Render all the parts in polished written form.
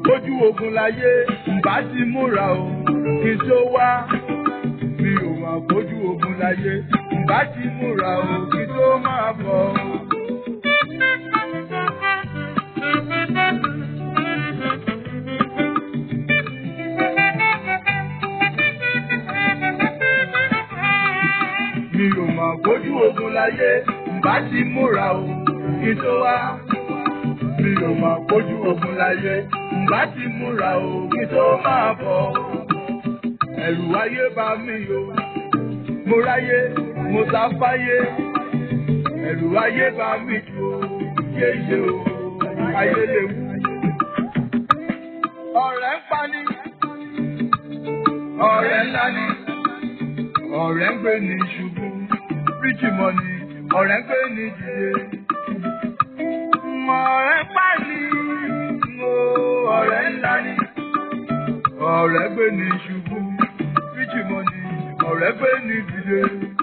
kójú ogun láyé bá ti múra o kí n tó wá. Mi ò máa kójú ogun láyé bá ti múra o kí n tó máa bọ̀. Mi ò máa kójú ogun láyé bá ti múra o kí n tó wá. Mi ò máa kójú ogun láyé bá ti múra o kí n tó máa bọ̀. Ẹ̀rù ayé bá mi o, mo ráyé, mo sá fáyé. Ẹ̀rù ayé bá mi jù o, yéye o, ayé léwu. Ọ̀rẹ́ ń pa ni, ọ̀rẹ́ ńlá ni, ọ̀rẹ́ ń gbé ní ṣubú. Ríjì mọ́ ni, ọ̀rẹ́ ń gbé ní dìde. Ọ̀rẹ́ ń pa ni, ọ̀rẹ́ ńlá ni, ọ̀rẹ́ gbé ní ṣubú. Ríjì mọ́ ni, ọ̀rẹ́ gbé ní dìde.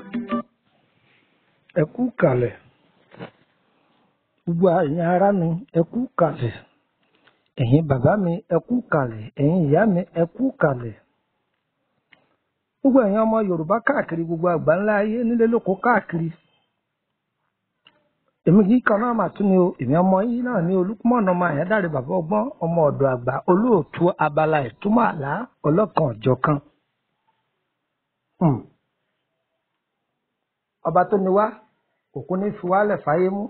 Ẹ kú kalẹ̀ gbogbo ẹ̀yin ará mi, ẹ kú kalẹ̀ ẹ̀yin bàbá mi, ẹ kú kalẹ̀ ẹ̀yin ìyá mi, ẹ kú kalẹ̀ gbogbo ẹ̀yin ọmọ Yorùbá káàkiri gbogbo àgbáńlá ayé nílé lóko káàkiri. Èmi kì í kan náà mà tún ni o, èmi ọmọ yìí náà ní Olúkúmọ̀nà ọmọ Àyádáre bàbá ọgbọ́n, ọmọ ọ̀dọ̀ àgbà, olóòtú abala ìtumọ̀ àlá ọlọ́kan ọ̀jọ̀kan. Ọba tó ní wá òkú ní fi wálẹ̀ fáyé mú.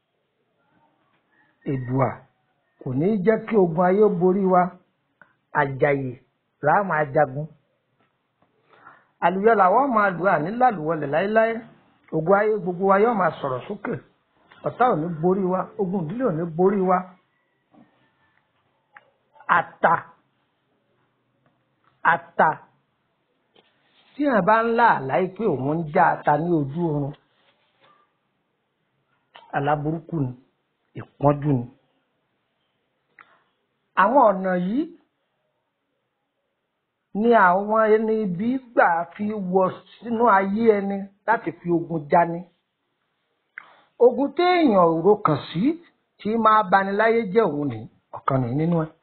Èdùà kò ní jẹ́ kí ogun ayé borí wa. Àjàyè láà máa jagun. Àlùyọ làwọn máa lù àní lálùwọlẹ̀ láéláé. Ogun ayé gbogbo wa yóò máa sọ̀rọ̀ sókè. Ọ̀tá ò ní borí wa, ogun ìdílé ò ní borí wa. Ata tí ẹ̀ bá ń lá àlá pé òun ń já ata ní ojú oorun, aláburúkú ni, ìpọ́njú ni. Àwọn ọ̀nà yìí ni àwọn ẹni ibi gbà fi wọ sínú ayé ẹni láti fi ogun jani. Ogun téèyàn ò rokàn sí tí máa bani láyé jẹ́ òun ní ọ̀kan nínú ẹ̀.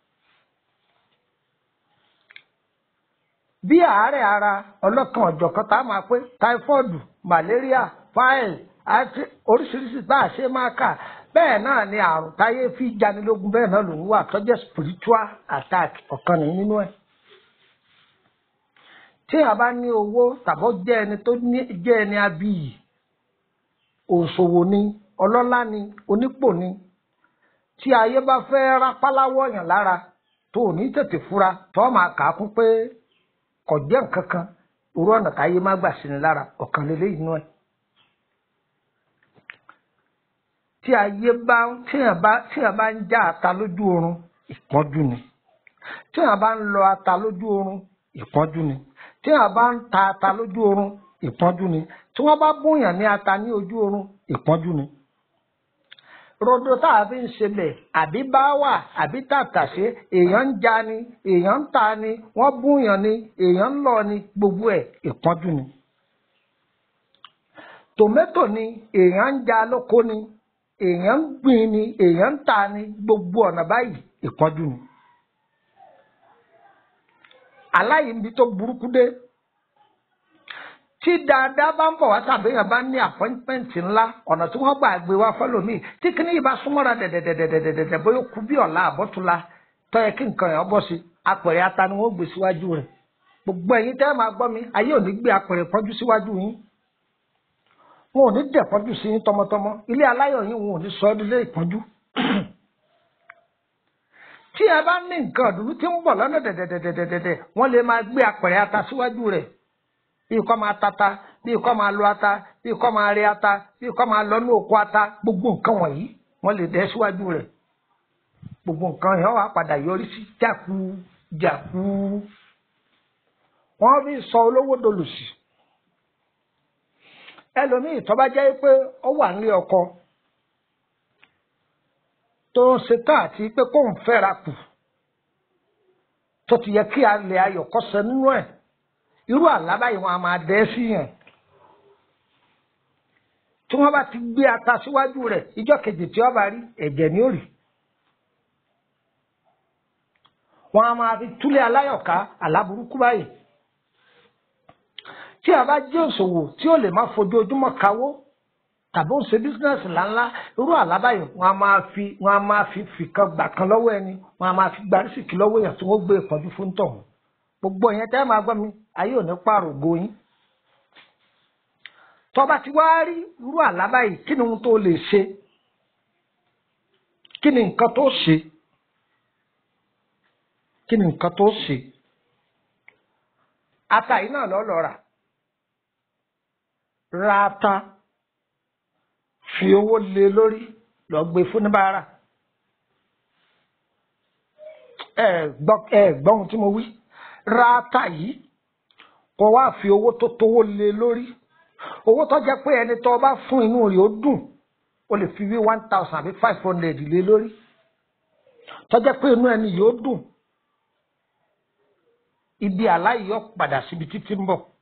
Bí àárẹ̀ ara ọlọ́kan ọ̀jọ̀kan tá a máa pé táífọ́ọ̀dù, màléríà, fáìlì àti oríṣiríṣi bá a ṣe máa kà, bẹ́ẹ̀ náà ni àrùn táyé fi janilógun bẹ́ẹ̀ náà lòun wà tó jẹ́ spiritual attack ọ̀kan nínú ẹ̀. Tí a bá ní owó tàbí jẹ́ ẹni tó jẹ́ ẹni abiyì, òṣòwò ni, ọlọ́lá ni, onípò ni, tí ayé bá fẹ́ rápáláwọ̀ yàn lára tó ní tètè fura tó máa kà á kún pé kò jẹ́ nǹkan kan, irú ọ̀nà táyé má gbà sí ni lára ọ̀kan lélẹ́ inú ẹ̀. Tí ayé bá ń já ata lójú oorun, ìpọ́njú ni. Tí a bá ń lọ ata lójú oorun, ìpọ́njú ni. Tí a bá ń ta ata lójú oorun, ìpọ́njú ni. Tí wọ́n bá búyàn ní ata ní ojú oorun, ìpọ́njú ni. Rodo tá a fi ń ṣe bẹ̀, àbí báwà, àbí tàtàṣé, èèyàn ń ja ni, èèyàn ń ta ni, wọ́n búyàn ni, èèyàn ń lọ ni, gbogbo ẹ̀ ìpọ́njú ni. Tòmẹ́tò ni, èèyàn ń ja lóko ni, èèyàn ń gbìn ni, èèyàn ń ta ni, gbogbo ọ̀nà báyìí ìpọ́njú ni. Aláìní tó burúkú dé. Tí dáadáa bá ń bọ̀ wá tàbí èèyàn bá ní appointment ńlá, ọ̀nà tí wọ́n gbà gbé wá fọ́lọ́mì, tí kìíní yìí bá súnmọ́ra dẹ̀dẹ̀dẹ̀dẹ̀dẹ̀ bóyá kú bí ọ̀la àbọ̀túnla tó yẹ kí nǹkan yẹn bọ́ sí, apẹ̀rẹ̀ ata ni wọ́n gbé síwájú rẹ̀. Gbogbo ẹ̀yin tẹ́ máa gbọ́ mi, ayé ò ní gbé apẹ̀rẹ̀ pọ́njú síwájú yín. Wọn ò ní dẹ̀ pọ́njú sí yín tọmọtọmọ. Ilé aláyọ̀ yín wọn ò ní sọ ọ́ nílé ìpọ́njú. Tí ẹ bá ní nǹkan ọ̀dùnú tí ń bọ̀ lọ́nà dẹ̀dẹ̀dẹ̀dẹ̀dẹ̀, wọ́n lè máa gbé apẹ̀rẹ̀ ata síwájú rẹ̀. Bí kò máa tata, bí kò máa lo ata, bí kò máa rí ata, bí kò máa lọ ní oko ata, gbogbo nǹkan wọ̀nyí wọ́n lè dẹ̀ síwájú rẹ̀. Gbogbo nǹkan yẹn wà padà yọrí sí jákujàku. Wọ́n fi sọ olówó dolòṣì. Ẹlòmíì tó bá jẹ́ pé ó wà nílé ọkọ tó ń ṣe tán àti pé kó ń fẹ́ra kù tó ti yẹ kí alẹ́ ayọ̀ kọ́sẹ̀ nínú ẹ̀, irú àlá báyìí wọn a máa dẹ́ sí yẹn. Tí wọ́n bá ti gbé ata síwájú rẹ̀, ìjọ́ kejì tí wọ́n bá rí ẹ̀jẹ̀ ni ó rí. wọn a máa fi túlẹ̀ aláyọ̀ká aláburúkú báyìí. Tí a bá jẹ́ òṣòwò tí ó lè má fojoojúmọ́ kawó tàbí ó ń ṣe bísínẹ́sì ńláńlá irú àlá báyìí wọn a máa fi fìkan gbà kan lọ́wọ́ ẹni wọn a máa fi gba rísìkì lọ́wọ́ èèyàn tí wọ́n gbé ìpọ́njú fún tọ̀hún. Gbogbo ìyẹn tẹ́ máa gbọ́ mi ayé ò ní pààrọ̀ ògo yín. Tó bá ti wá rí irú àlá báyìí kí ni ohun tó lè ṣe? Kí ni nǹkan tó ṣe? Kí ni nǹkan tó ṣe? Ata yìí náà lọ́ lọ rà. Ra ata fi owó lé lórí lọ gbé fún oníbàárà. Gbọ́ ohun tí mo wí. Ra ata yìí kó wá fi owó tó tówó lé lórí. Owó tó jẹ́ pé ẹni tó bá fún inú rẹ̀ ó dùn ó lè fi wí 1,000 àbí 500 lé lórí. Tó jẹ́ pé inú ẹni yóò dùn. Ibi àláyé yóò padà síbi títí ń bọ̀.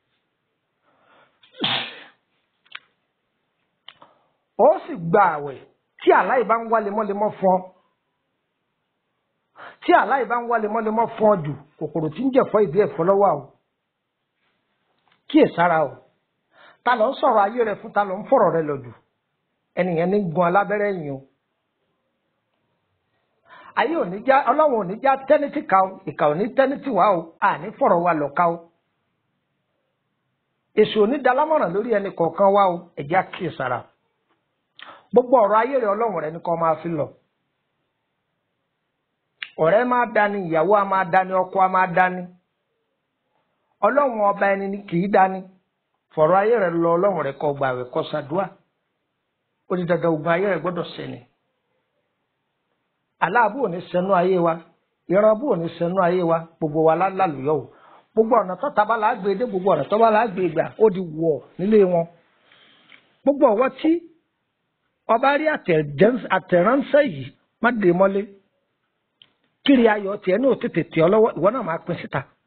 Ó sì gba àwẹ̀ tí àláyé bá ń wá lemọ́lemọ́ fún ọ. Tí àláyé bá ń wá lemọ́lemọ́ fún ọ jù kòkòrò tí ń jẹ̀fọ́ ìdí ẹ̀fọ́ lọ́wọ́ o. Kíyèsára o. Ta ló ń sọ̀rọ̀ ayé rẹ fún ta ló ń fọ̀rọ̀ rẹ lọ jù. Ẹnìyẹn ní gun alábẹ́rẹ́ yìí o. Ayé ò ní já ọlọ́run ò ní já tẹ́nítì ká o ìkà ò ní tẹ́nítì wá o àní fọ̀rọ̀ wa lọ ká o. Èṣù ò ní dalámọ̀ràn lórí ẹnì kọ̀ọ̀kan wá o ẹ̀já kíyèsára. Gbogbo ọ̀rọ̀ ayé rẹ ọlọ́run rẹ ní kó máa fi lọ. Ọ̀rẹ́ máa dání ìyàwó a máa dání ọkọ a máa dání. Ọlọ́run ọba ẹni ni kì í dání. Fọ̀rọ̀ ayé rẹ lọ ọlọ́run rẹ kó gbààwẹ̀ kó ṣàdúà. Ó di dandan ogun ayé rẹ gbọ́dọ̀ ṣẹni. Aláàbò ò ní sẹnu ayé wa ìrànbù ò ní sẹnu ayé wa gbogbo wa lálùyọ o gbogbo ọ̀nà tó taba là á gbé dé gbogbo ọ̀nà tó bá là á gbé gbà ó di wọ̀ nílé wọn. Gbogbo ọwọ́ tí ọba rí àtẹ̀ránṣẹ́ yìí má dé mọ́lé kiri ayọ̀ tiẹ̀ ní òtítì tì ọ lọ́wọ́ ìwọ náà máa pín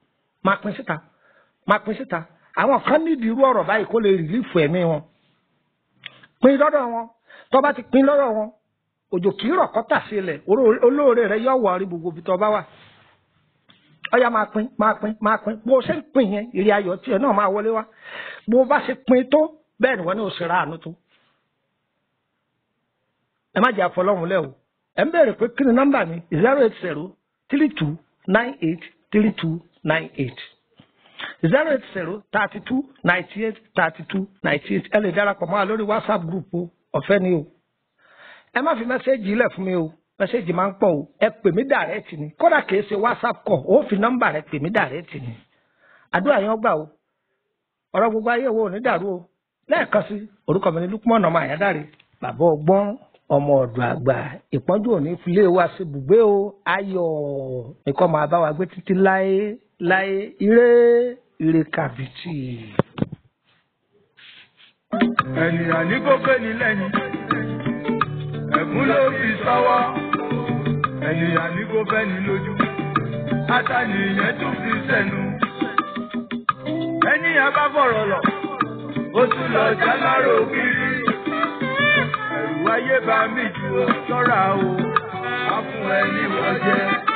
síta àwọn kan nídìí irú ọ̀rọ̀ báyìí kó lè rìlífù ẹ̀mí wọn pín lọ́dọ̀ wọn tó bá ti pín lọ́dọ̀ wọn òjò kì í rọ̀ kọ́tà sílẹ̀ olóore rẹ yóò wọ̀ rí gbogbo ibi tó bá wà. Ọya máa pín bó o ṣe ń pín yẹn ìrì ayọ̀ tiẹ̀ náà máa wọlé wá bó o bá ṣe pín tó bẹ́ẹ̀ ni wọ́n ní òṣèré àánú tó. Ẹ má jẹ́ àfọlọ́hún lẹ́ o ẹ ń bẹ̀rẹ̀ pé kí ni nọ́mbà mi 08032983298 08032983298 ẹ lè darapọ̀ mọ́ wa lórí WhatsApp group o ọ̀fẹ́ ni o. Ẹ má fi mẹ́sẹ́ẹ̀jì ilẹ̀ fún mi o mẹ́sẹ́ẹ̀jì máa ń pọ̀ o ẹ pè mí dàrẹ́tì ni kódà kìí ṣe WhatsApp call ó fi nọ́mbà rẹ pè mí dàrẹ́tì ni àdúrà yẹn gbà o ọ̀rọ̀ gbogbo ayé wo ò ní dàrú o lẹ́ẹ̀kan sí orúkọ mi ní Lukman ọmọ Àyádáre bàbá ọgbọ́n ọmọ ọ̀dọ̀ àgbà ìpọ́njú òní filé wa ṣe bùgbé o ayọ̀ nìkan máa bá wa gbé títí láé ire kàbìtì. Ènìyàn ní kó pé ní lẹ́yìn ẹ̀gún ló fi sọ́wọ́ ènìyàn ní kó fẹ́ ní lójú àtàníyàn tún fi sẹ́nu ènìyàn bá fọ̀rọ̀ lọ ó tún lọ jálárò kiri ẹ̀rù ayé bá mi jù ó ṣọ́ra o á fún ẹ ní wọ́n jẹ́.